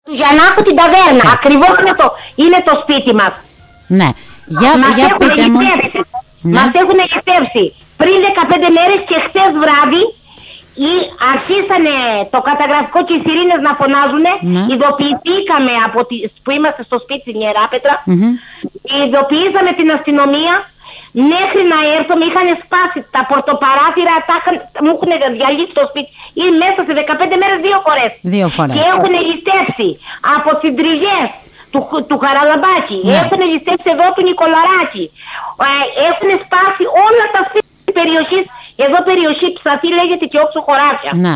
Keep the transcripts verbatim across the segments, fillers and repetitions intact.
Για να έχω την ταβέρνα. Yeah. Ακριβώς είναι το, είναι το σπίτι μας. Ναι. Για, μας για έχουν πείτε μου. Ναι. Μας έχουν εγκατεύσει πριν δεκαπέντε μέρες και χτες βράδυ ή αρχίσανε το καταγραφικό και οι σιρήνες να φωνάζουν. Ναι. Ειδοποιηθήκαμε από τη, που είμαστε στο σπίτι στην Ιεράπετρα. Mm-hmm. Ειδοποιήσαμε την αστυνομία. Μέχρι να έρθω με είχαν σπάσει τα πορτοπαράθυρα, τα, μου έχουν διαλύσει το σπίτι. Ή μέσα σε δεκαπέντε μέρες δύο φορές. Δύο φορές. Και έχουν ληστεύσει από τις Τριζιές του, του Χαραλαμπάκη. Ναι. Έχουν ληστεύσει εδώ του Νικολαράκη. Ε, έχουν σπάσει όλα τα σπίτια της περιοχής. Εδώ περιοχή Ψαθή λέγεται και όξο χωράφια. Ναι.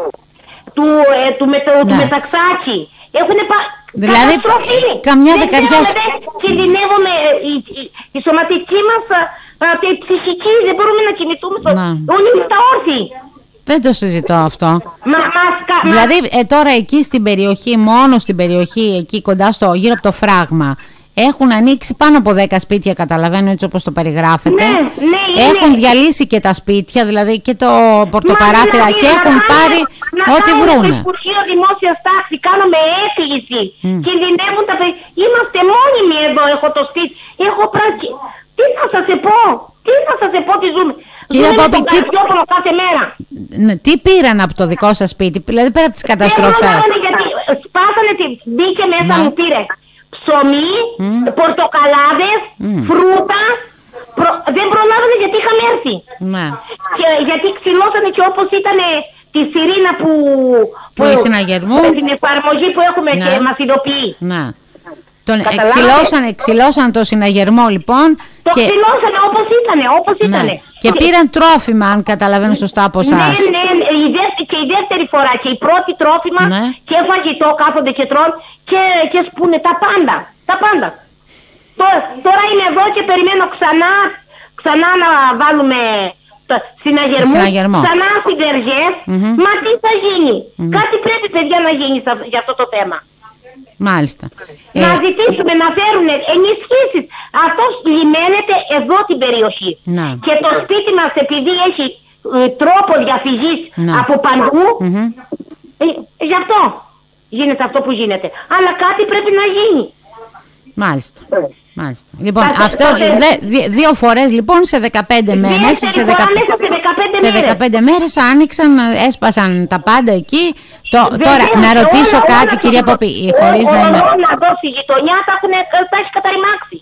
Του, ε, του, μετα, ναι. του Μεταξάκη. Έχουν πα... Δηλαδή, καμιά δεκαριά... Κινδυνεύουμε, η, η, η σωματική μας, α, η ψυχική, δεν μπορούμε να κινηθούμε. Όλοι είμαστε όρθιοι. Δεν το συζητώ αυτό. Μα, μας, δηλαδή, ε, τώρα εκεί στην περιοχή, μόνο στην περιοχή, εκεί κοντά στο, γύρω από το φράγμα, έχουν ανοίξει πάνω από δέκα σπίτια, καταλαβαίνω έτσι όπως το περιγράφετε. Ναι, ναι, έχουν είναι. διαλύσει και τα σπίτια, δηλαδή και το πορτοπαράθυρα και έχουν να, πάρει να, ό,τι να, βρούνε. Στο Υπουργείο Δημόσιας Τάξης κάνουμε έκκληση. Mm. Κινδυνεύουν τα παιδιά. Είμαστε μόνιμοι εδώ, έχω το σπίτι. Έχω πράξει. Τι θα σας πω, τι θα σας πω, τι ζούμε. Κύριε Πόπη, τι... κάθε μέρα. Ναι, τι πήραν από το δικό σας σπίτι, δηλαδή πέρα από τις καταστροφές. Σπάσανε, μπήκε μέσα, ναι. μου πήρε ψωμί, mm. πορτοκαλάδες, mm. φρούτα. Προ... Δεν προλάβανε γιατί είχαμε έρθει. Ναι. Και γιατί ξυλώσανε και όπως ήταν τη σιρήνα που... Που, που συναγερμού. Την εφαρμογή που έχουμε, ναι. και μας ειδοποιεί. Ναι. Τον εξυλώσαν, εξυλώσαν το συναγερμό λοιπόν. Το και... ξυλώσανε όπως ήτανε, όπως ήτανε. Ναι. Και πήραν τρόφιμα, αν καταλαβαίνω σωστά από εσάς. Ναι, ναι, η δεύτερη, και η δεύτερη φορά και η πρώτη τρόφιμα, ναι. και φαγητό κάθονται και τρώνε και, και σπούνε τα πάντα, τα πάντα. Τώρα, τώρα είμαι εδώ και περιμένω ξανά, ξανά να βάλουμε συναγερμού, ξανά συντεργές. Mm-hmm. Μα τι θα γίνει, mm-hmm. κάτι πρέπει παιδιά να γίνει για αυτό το θέμα. Μάλιστα. Να ε... ζητήσουμε να φέρουν ενισχύσεις. Αυτός λιμένεται εδώ την περιοχή. Να. Και το σπίτι μας επειδή έχει ε, τρόπο διαφυγής, να. από παντού, mm-hmm. ε, γι' αυτό γίνεται αυτό που γίνεται. Αλλά κάτι πρέπει να γίνει. Μάλιστα. Μάλιστα. Λοιπόν, Πάτε, αυτό δε, δύ, δύο φορές λοιπόν σε δεκαπέντε μέρες. Σε, δεκα... σε δεκαπέντε σε δεκαπέντε μέρες άνοιξαν, έσπασαν τα πάντα εκεί. Το, τώρα, να ρωτήσω όλα, κάτι, όλα, κυρία Πόπη, χωρίς να είναι... Όλα εδώ στη γειτονιά τα, έχουν, τα έχει καταρριμάξει.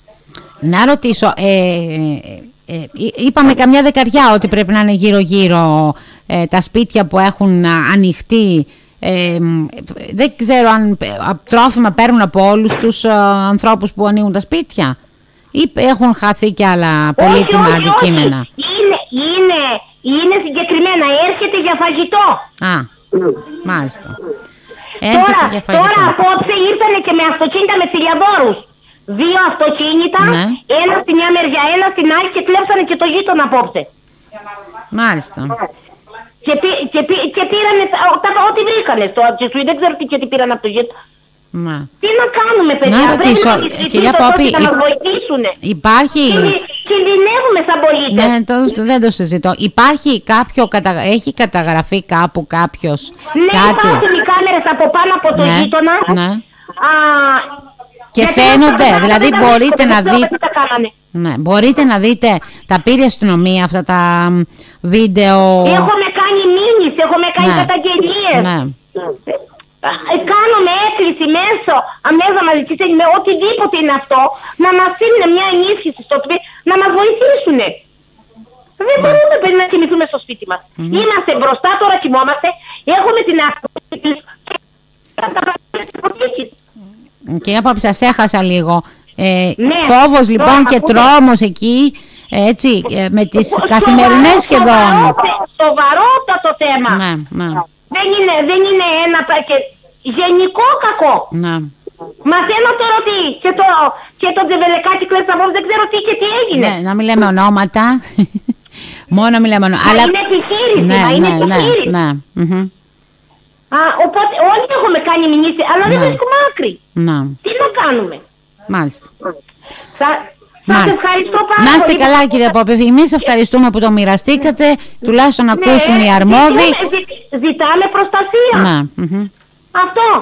Να ρωτήσω, ε, ε, ε, είπαμε καμιά δεκαριά ότι πρέπει να είναι γύρω-γύρω ε, τα σπίτια που έχουν ανοιχτεί. Ε, δεν ξέρω αν τρόφιμα παίρνουν από όλους τους ε, ανθρώπους που ανοίγουν τα σπίτια ή έχουν χαθεί και άλλα πολύτιμα όχι, αντικείμενα. Όχι. Είναι, είναι, είναι συγκεκριμένα, έρχεται για φαγητό. Α, μάλιστα. Τώρα, τώρα απόψε ήρθανε και με αυτοκίνητα με θηλιαδόρους. Δύο αυτοκίνητα, ναι. ένα στην μια μεριά, ένα στην άλλη και κλέψανε και το γείτονα απόψε. Μάλιστα. Και, πή, και, πή, και πήρανε ό,τι βρήκανε στο Ατσισούι, δεν ξέρω τι και τι πήραν από το γείτονα. Ναι. Τι να κάνουμε παιδιά, να ρωτήσω, πρέπει κυρία Πόπη, να μας βοηθήσουν. Υπάρχει... Κινδυνεύουμε σαν πολίτες. Ναι, το, δεν το συζητώ. Υπάρχει κάποιο, κατα... έχει καταγραφεί κάπου κάποιος ναι, κάτι. Ναι, υπάρχουν οι κάμερες από πάνω από το ναι, γείτονα. Ναι. Α, και φαίνονται, δηλαδή μπορείτε να δείτε... Ναι, μπορείτε να δείτε, τα πήρε η αστυνομία αυτά τα βίντεο. Έχουμε κάνει μήνυση, έχουμε κάνει ναι. καταγγελίες. Ναι. Κάνουμε έκκληση μέσω αμέσως μαζικής ενημέρωσης, οτιδήποτε είναι αυτό, να μας στείλουν μια ενίσχυση στο σπίτι, να μας βοηθήσουν. Δεν μπορούμε mm. να κοιμηθούμε στο σπίτι μας. Mm-hmm. Είμαστε μπροστά, τώρα κοιμόμαστε, έχουμε την αυτοκίνηση. Κυρία Πόπη, σας έχασα λίγο. Ε, ναι, φόβος λοιπόν και τρόμος εκεί, έτσι, με τις καθημερινές σχεδόν. Σοβαρότατο θέμα. Ναι, ναι. Δεν είναι, δεν είναι ένα και γενικό κακό. Ναι. Μαθαίνω τώρα ότι και το, και το Τζεβελεκάκι κλέψα από δεν ξέρω τι και τι έγινε. Ναι, να μην λέμε ονόματα. Μόνο μην λέμε ονόματα. Αλλά... Είναι επιχείρηση, ναι, μα είναι ναι, επιχείρηση. Ναι, ναι. Mm-hmm. Α, οπότε όλοι έχουμε κάνει μηνύση, αλλά ναι. δεν βρίσκουμε άκρη. Ναι. Τι να κάνουμε. Μάλιστα. Θα... Σας ευχαριστώ πάρα να είστε καλά κύριε Πόπη, εμείς ευχαριστούμε που το μοιραστήκατε, τουλάχιστον να ακούσουν ναι, οι αρμόδιοι. Ζητάμε, ζητάμε προστασία. Ναι. Mm-hmm. Αυτό.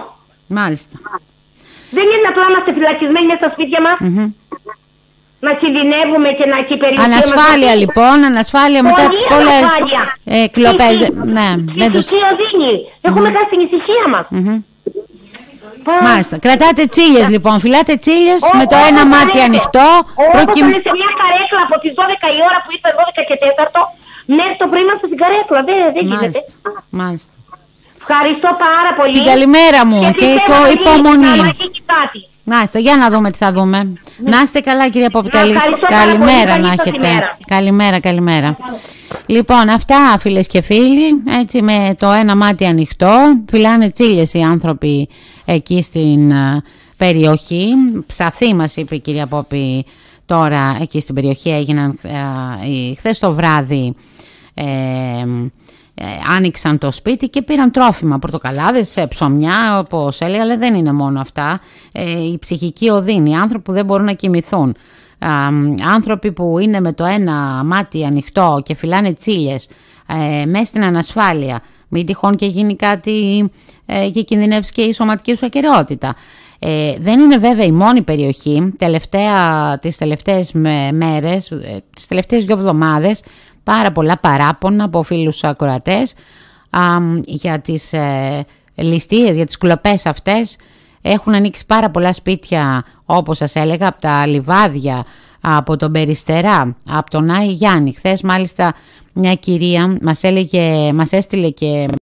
Μάλιστα. Δεν είναι απλά να είμαστε φυλακισμένοι μέσα στα σπίτια μας. Mm-hmm. Να κινδυνεύουμε και να κυπεριζούμε. Ανασφάλεια λοιπόν, ανασφάλεια μετά τις πολλές ε, κλοπές. Ναι, δεν το... οδύνη. Έχουμε mm-hmm. κάνει την ησυχία μας. Mm-hmm. Μάλιστα. Κρατάτε τσίλιες λοιπόν, φυλάτε τσίλιες με το ένα μάτι ανοιχτό. Προκυμ... σε μια καρέκλα από τις δώδεκα η ώρα που ήρθα δώδεκα και τέταρτο μέχρι το πρωί είμαστε στην καρέκλα. Δεν, δεν γίνεται. Μάλιστα. Ευχαριστώ πάρα πολύ. Την καλημέρα μου και, και υπομονή. Μάλιστα, για να δούμε τι θα δούμε. Ναι. Να είστε καλά κυρία Ποπιτέλη. Καλημέρα να έχετε. Καλημέρα, καλημέρα. Λοιπόν, αυτά φίλες και φίλοι, έτσι με το ένα μάτι ανοιχτό, φυλάνε τσίλιες οι άνθρωποι εκεί στην uh, περιοχή. Ψαθή μας είπε η κυρία Πόπη τώρα εκεί στην περιοχή, έγιναν uh, χθες το βράδυ. Ε, Ε, άνοιξαν το σπίτι και πήραν τρόφιμα, πορτοκαλάδες, ψωμιά όπως έλεγα, αλλά δεν είναι μόνο αυτά. Ε, η ψυχική οδύνη, οι άνθρωποι που δεν μπορούν να κοιμηθούν, ε, άνθρωποι που είναι με το ένα μάτι ανοιχτό και φυλάνε τσίλιες ε, μέσα στην ανασφάλεια, μην τυχόν και γίνει κάτι ε, και κινδυνεύσει και η σωματική σου ακεραιότητα. Ε, δεν είναι βέβαια η μόνη περιοχή. Τελευταία, τις τελευταίες μέρες, τις τελευταίες δύο εβδομάδες, πάρα πολλά παράπονα από φίλους ακροατές α, για τις ε, ληστείες, για τις κλοπές αυτές. Έχουν ανοίξει πάρα πολλά σπίτια, όπως σας έλεγα, από τα Λιβάδια, από τον Περιστερά, από τον Άη Γιάννη. Χθες μάλιστα μια κυρία μας, έλεγε, μας έστειλε και